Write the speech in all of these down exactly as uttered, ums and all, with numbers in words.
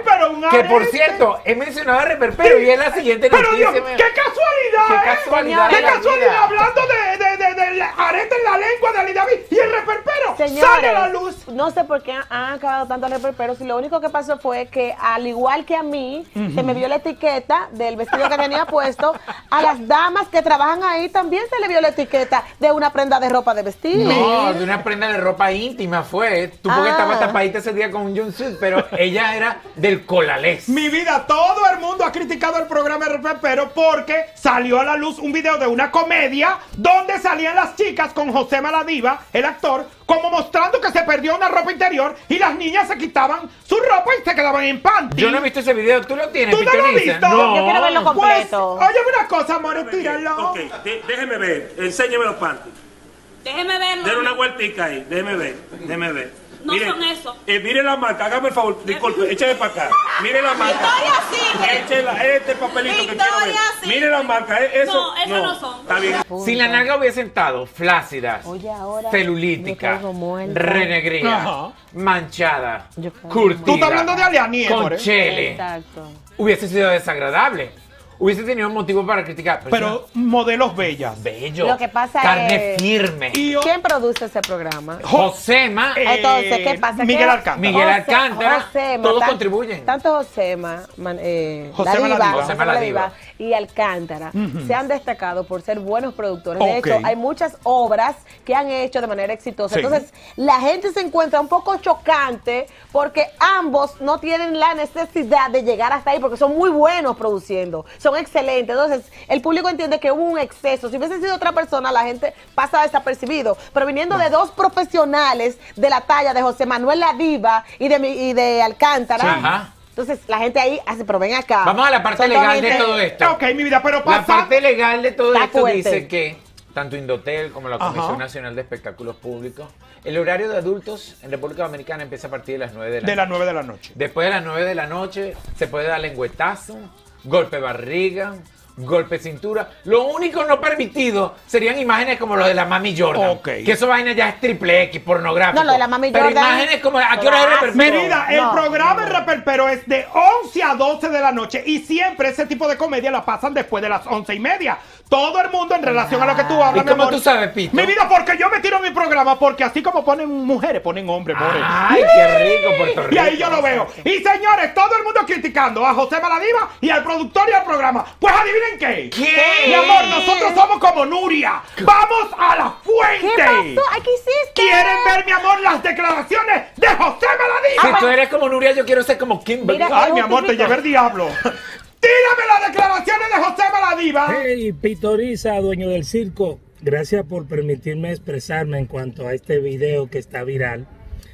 Pero un Que por arete. cierto, he mencionado a Reperpero y es la siguiente Pero noticia. Dios, me- ¡qué casualidad! ¡Qué eh! casualidad! ¡Qué de la casualidad! vida! Hablando de, de, de, de la arete en la lengua de Ali David y el reperpero Señores, sale a la luz. no sé por qué han, han acabado tanto reperperos y lo único que pasó fue que al igual que a mí, se me vio la etiqueta del vestido que tenía puesto, a las damas que trabajan ahí también se le vio la etiqueta de una prenda de ropa de vestir. No, de una prenda de ropa íntima fue. Tú porque Ah. estabas tapadita ese día con un jumpsuit, pero ella era del colalés. Mi vida, todo el mundo ha criticado el programa de reperpero porque salió a la luz un video de una comedia donde salían las chicas con José Maladiva, el actor, como mostrando que se perdió una ropa interior y las niñas se quitaban su ropa y se quedaban en panty. Yo no he visto ese video, ¿tú lo tienes, ¿Tú no lo has Pitoniza? visto? No. Yo quiero verlo Pues, completo. oye una cosa, amor, tíralo. Ok, de- déjeme ver, enséñeme los panties. Déjeme verlo. Denle una vueltica ahí, déjeme ver, déjeme ver. No son eso. Eh, mire la marca, hágame el favor, disculpe, échale para acá. Mire la marca. Victoria sigue. Échela, este papelito que quiero ver. Victoria sigue. Mire la marca, eh, eso. No, eso no son. Está bien. Si la nalga hubiese estado flácida, Oye, ahora celulítica, me caigo muerta. renegrida, Ajá. manchada, Yo caigo curtida, Tú estás hablando de Aliani, con amor, ¿eh? chele, Exacto. hubiese sido desagradable. Hubiese tenido un motivo para criticar. Pero modelos bellas. bello. Lo que pasa carne es- firme. Y yo- ¿Quién produce ese programa? Josema, Eh, Entonces, ¿qué pasa? Miguel Que Alcántara. Miguel Alcántara, Josema, todos tan- contribuyen. Tanto Josema, man- eh, Josema la la diva, diva. Josema la diva y Alcántara se han destacado por ser buenos productores. De Ok. hecho, hay muchas obras que han hecho de manera exitosa. Sí. Entonces, la gente se encuentra un poco chocante porque ambos no tienen la necesidad de llegar hasta ahí porque son muy buenos produciendo, son excelentes. Entonces, el público entiende que hubo un exceso. Si hubiese sido otra persona, la gente pasa desapercibido. Pero viniendo de dos profesionales de la talla de José Manuel La Diva y de, mi- y de Alcántara, Sí. Ajá. entonces la gente ahí hace, pero ven acá. Vamos a la parte Son legal de gente- todo esto. Ok, mi vida, pero La pasa. parte legal de todo Está esto fuerte. dice que tanto Indotel como la Comisión Ajá. Nacional de Espectáculos Públicos, el horario de adultos en República Dominicana empieza a partir de las nueve de la De noche. las nueve de la noche. Después de las nueve de la noche se puede dar lengüetazo, golpe barriga, golpe cintura. Lo único no permitido serían imágenes como los de la Mami Jordan. Ok. Que eso vaina ya es triple X, pornográfico. No, lo de la Mami Pero Jordan- imágenes como ¿a qué hora es Ah, el Mi reperpero? vida, el No, programa no. El Reperpero es de once a doce de la noche y siempre ese tipo de comedia la pasan después de las once y media. Todo el mundo en relación a lo que tú hablas, ¿Y cómo mi amor. tú sabes, Pito? Mi vida, porque yo me tiro mi programa, porque así como ponen mujeres, ponen hombres, more. Ay, qué rico, Puerto Rico. Y ahí yo lo veo. Y señores, todo el mundo criticando a José Maladiva y al productor y al programa. Pues adivinen qué. ¿Qué? Mi amor, nosotros somos como Nuria. Vamos a la ¿Qué fuente. pasó? Ay, ¿qué hiciste? ¿Quieren ver, mi amor, las declaraciones de José Maladiva? Si tú eres como Nuria, yo quiero ser como Kimberly. Mira, Ay, mi amor, te llevé el diablo. Tírame las declaraciones de José Maladiva. Hey, Pitoniza, dueño del circo, gracias por permitirme expresarme en cuanto a este video que está viral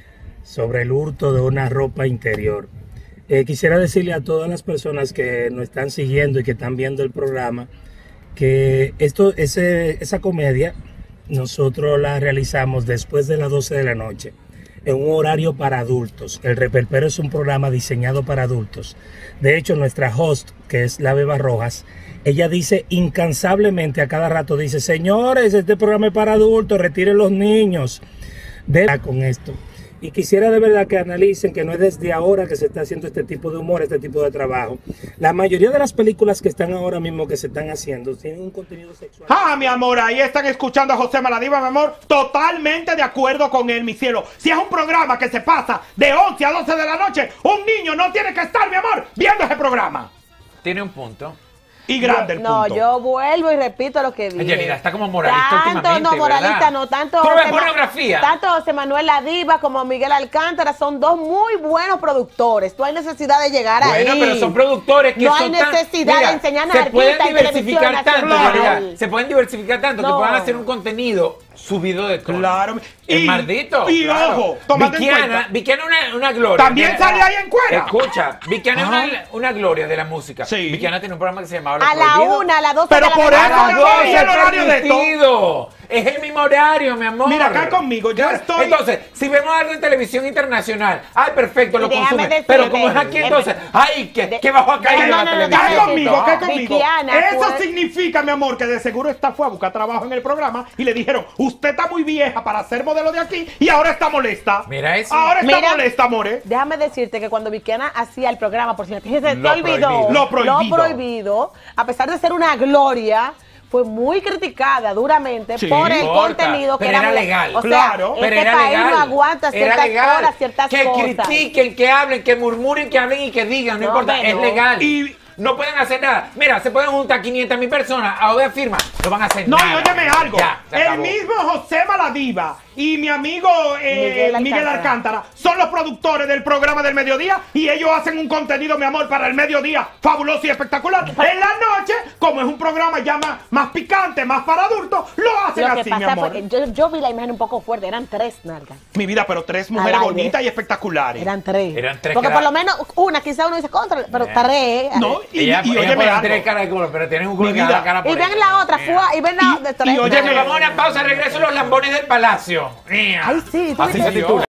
sobre el hurto de una ropa interior. Eh, quisiera decirle a todas las personas que nos están siguiendo y que están viendo el programa que esto, ese, esa comedia nosotros la realizamos después de las doce de la noche en un horario para adultos. El Reperpero es un programa diseñado para adultos. De hecho, nuestra host, que es la Beba Rojas, ella dice incansablemente a cada rato, dice, señores, este programa es para adultos, retiren los niños. De con esto. Y quisiera de verdad que analicen que no es desde ahora que se está haciendo este tipo de humor, este tipo de trabajo. La mayoría de las películas que están ahora mismo que se están haciendo tienen un contenido sexual. Ah, mi amor, ahí están escuchando a José Maladiva, mi amor. Totalmente de acuerdo con él, mi cielo. Si es un programa que se pasa de once a doce de la noche, un niño no tiene que estar, mi amor, viendo ese programa. Tiene un punto. Y grande el No, punto. yo vuelvo y repito lo que dije. Yanira está como moralista Tanto, últimamente, no, moralista ¿verdad? no, tanto ¿Tú no ves José Ma- pornografía? Tanto José Manuel La Diva como Miguel Alcántara son dos muy buenos productores. No hay necesidad de llegar ahí. Bueno, pero son productores que No son hay tan- necesidad Mira, de enseñar a se pueden artistas en diversificar televisión tanto, nacional. Yanira, se pueden diversificar tanto que No. puedan hacer un contenido subido de tono. Claro. Es Y- maldito. y claro. ojo, tomando en Vickiana, cuenta- Vickiana una, una gloria. También Mira, sale ahí en cuera. Escucha, Vickiana es Ajá. una, una gloria de la música. Sí. Vickiana tiene un programa que se llamaba Lo A la Prohibido. una, a las doce Pero de la por mañana. eso, A las mi amor, doce y el horario de esto. permitido. Es el mismo horario, mi amor. Mira, acá conmigo, yo estoy- Entonces, si vemos algo en televisión internacional, ay, perfecto, lo Y déjame consume. decirte, Pero como es aquí, eh, entonces, ay, que, de- que bajo acá y no, de la no, no, televisión. Cae déjame conmigo, decirte, cae conmigo. Vickiana Eso fue- significa, mi amor, que de seguro esta fue a buscar trabajo en el programa y le dijeron, usted está muy vieja para ser modelo de aquí y ahora está molesta. Mira eso. Ahora está Mira. molesta, more. Déjame decirte que cuando Vikiana hacía el programa, por si se te Lo olvidó, prohibido. Lo prohibido. lo prohibido, a pesar de ser una gloria, fue muy criticada duramente Sí. por el Importa, contenido que pero era muy- legal. O sea, Claro. este Pero era país legal. no aguanta Era ciertas legal. horas, ciertas que cosas. critiquen, que hablen, que murmuren, que hablen y que digan, no, No, importa, hombre, es no. legal. Y- no pueden hacer nada. Mira, se pueden juntar quinientas mil personas a ver firma, no van a hacer No, nada. y óyeme algo. Ya, se el acabó. mismo José Maladiva y mi amigo eh, Miguel Miguel, Alcántara. Alcántara son los productores del programa del mediodía y ellos hacen un contenido, mi amor, para el mediodía fabuloso y espectacular. En la noche, como es un programa ya más, más picante, más para adultos, lo hacen Lo que así, mi pasa amor. fue que yo, yo vi la imagen un poco fuerte, eran tres nalgas. Mi vida, pero tres mujeres Al aire. bonitas y espectaculares. Eran tres. Eran tres Porque que por era- lo menos una, quizá uno dice contra, pero Eh. tres. No, y, Ella, y ella óyeme puede algo. tener cara de culo, pero tienen un culo Mi que da vida. la cara por Y ven ella. la otra, Mira. fue, y ven la Y- de tres. y óyeme, Vamos a una pausa, regreso los lambones del palacio. Mira. Ay, sí, tú Así viste. se titula.